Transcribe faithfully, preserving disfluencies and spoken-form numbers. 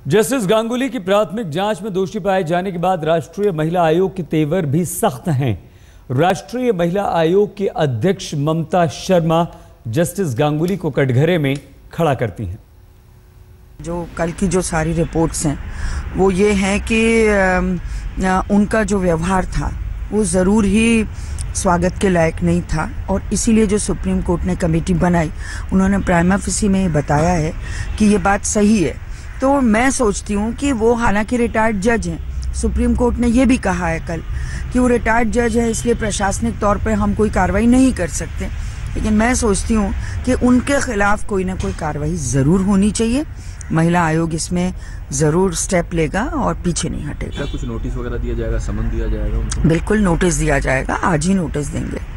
Justice Ganguly की प्राथमिक जांच में दोषी पाए जाने के बाद राष्ट्रीय महिला आयोग के तेवर भी सख्त हैं। राष्ट्रीय महिला आयोग के अध्यक्ष ममता शर्मा जस्टिस गांगुली को कटघरे में खड़ा करती हैं। जो कल की जो सारी रिपोर्ट्स हैं वो ये हैं कि उनका जो व्यवहार था वो ज़रूर ही स्वागत के लायक नहीं था और इसीलिए जो सुप्रीम कोर्ट ने कमेटी बनाई उन्होंने प्राइमा फेसी में बताया है कि ये बात सही है। तो मैं सोचती हूँ कि वो हालांकि रिटायर्ड जज हैं, सुप्रीम कोर्ट ने ये भी कहा है कल कि वो रिटायर्ड जज है, इसलिए प्रशासनिक तौर पे हम कोई कार्रवाई नहीं कर सकते, लेकिन मैं सोचती हूँ कि उनके खिलाफ कोई ना कोई कार्रवाई ज़रूर होनी चाहिए। महिला आयोग इसमें ज़रूर स्टेप लेगा और पीछे नहीं हटेगा। क्या कुछ नोटिस वगैरह दिया जाएगा, समन दिया जाएगा उनको? बिल्कुल नोटिस दिया जाएगा, आज ही नोटिस देंगे।